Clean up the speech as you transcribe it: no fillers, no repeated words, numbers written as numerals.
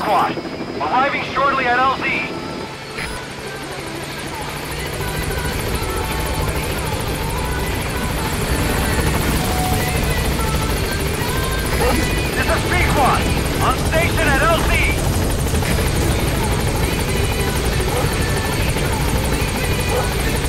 Squad. Arriving shortly at LZ. This is B-Squad. On station at LZ.